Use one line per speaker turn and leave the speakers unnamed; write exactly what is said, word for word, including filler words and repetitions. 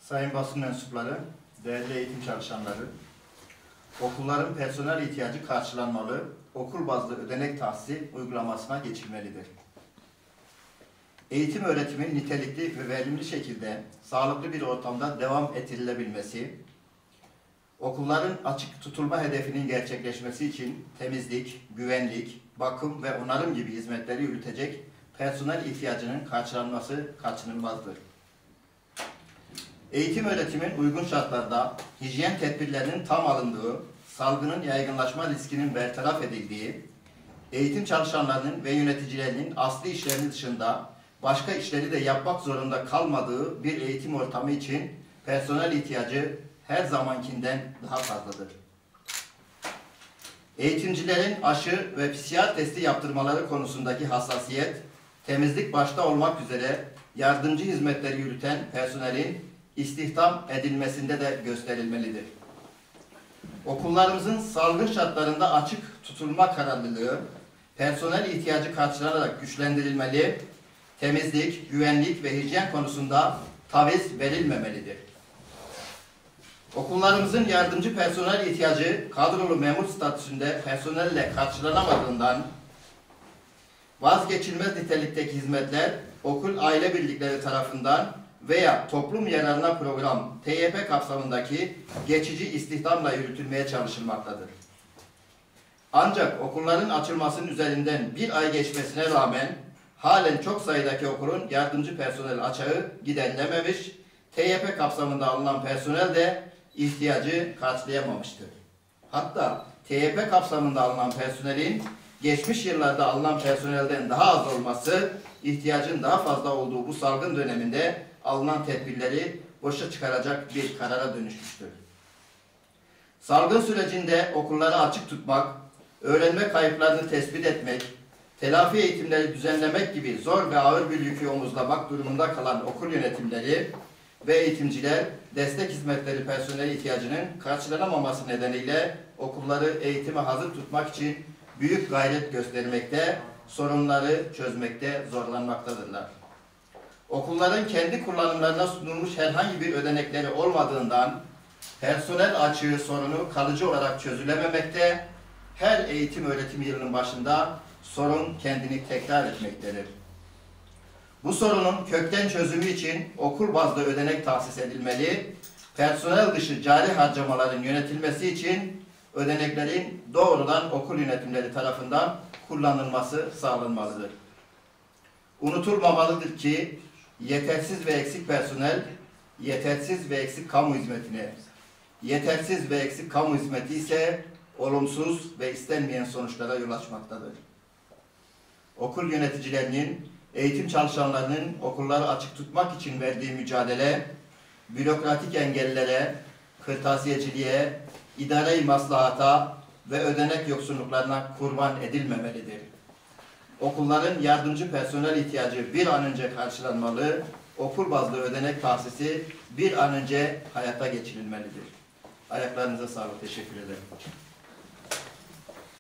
Sayın basın mensupları, değerli eğitim çalışanları, okulların personel ihtiyacı karşılanmalı, okul bazlı ödenek tahsisi uygulamasına geçilmelidir. Eğitim öğretimin nitelikli ve verimli şekilde sağlıklı bir ortamda devam ettirilebilmesi, okulların açık tutulma hedefinin gerçekleşmesi için temizlik, güvenlik, bakım ve onarım gibi hizmetleri yürütecek personel ihtiyacının karşılanması kaçınılmazdır. Eğitim öğretimin uygun şartlarda hijyen tedbirlerinin tam alındığı, salgının yaygınlaşma riskinin bertaraf edildiği, eğitim çalışanlarının ve yöneticilerinin asli işlerinin dışında başka işleri de yapmak zorunda kalmadığı bir eğitim ortamı için personel ihtiyacı her zamankinden daha fazladır. Eğitimcilerin aşı ve P C R testi yaptırmaları konusundaki hassasiyet, temizlik başta olmak üzere yardımcı hizmetleri yürüten personelin istihdam edilmesinde de gösterilmelidir. Okullarımızın salgın şartlarında açık tutulma kararlılığı, personel ihtiyacı karşılanarak güçlendirilmeli, temizlik, güvenlik ve hijyen konusunda taviz verilmemelidir. Okullarımızın yardımcı personel ihtiyacı kadrolu memur statüsünde personelle karşılanamadığından vazgeçilmez nitelikteki hizmetler okul aile birlikleri tarafından veya toplum yararına program T Y P kapsamındaki geçici istihdamla yürütülmeye çalışılmaktadır. Ancak okulların açılmasının üzerinden bir ay geçmesine rağmen halen çok sayıdaki okulun yardımcı personel açığı giderilememiş, T Y P kapsamında alınan personel de ihtiyacı karşılayamamıştır. Hatta T Y P kapsamında alınan personelin geçmiş yıllarda alınan personelden daha az olması, ihtiyacın daha fazla olduğu bu salgın döneminde alınan tedbirleri boşa çıkaracak bir karara dönüşmüştür. Salgın sürecinde okulları açık tutmak, öğrenme kayıplarını tespit etmek, telafi eğitimleri düzenlemek gibi zor ve ağır bir yükü omuzlamak durumunda kalan okul yönetimleri ve eğitimciler destek hizmetleri personel ihtiyacının karşılanamaması nedeniyle okulları eğitime hazır tutmak için büyük gayret göstermekte, sorunları çözmekte zorlanmaktadırlar. Okulların kendi kullanımlarına sunulmuş herhangi bir ödenekleri olmadığından personel açığı sorunu kalıcı olarak çözülememekte, her eğitim öğretim yılının başında sorun kendini tekrar etmektedir. Bu sorunun kökten çözümü için okul bazlı ödenek tahsis edilmeli, personel dışı cari harcamaların yönetilmesi için ödeneklerin doğrudan okul yönetimleri tarafından kullanılması sağlanmalıdır. Unutulmamalıdır ki yetersiz ve eksik personel, yetersiz ve eksik kamu hizmetine, yetersiz ve eksik kamu hizmeti ise olumsuz ve istenmeyen sonuçlara yol açmaktadır. Okul yöneticilerinin, eğitim çalışanlarının okulları açık tutmak için verdiği mücadele, bürokratik engellere, kırtasiyeciliğe, idare-i maslahata ve ödenek yoksunluklarına kurban edilmemelidir. Okulların yardımcı personel ihtiyacı bir an önce karşılanmalı, okul bazlı ödenek tahsisi bir an önce hayata geçirilmelidir. Ayaklarınıza sağlık, teşekkür ederim.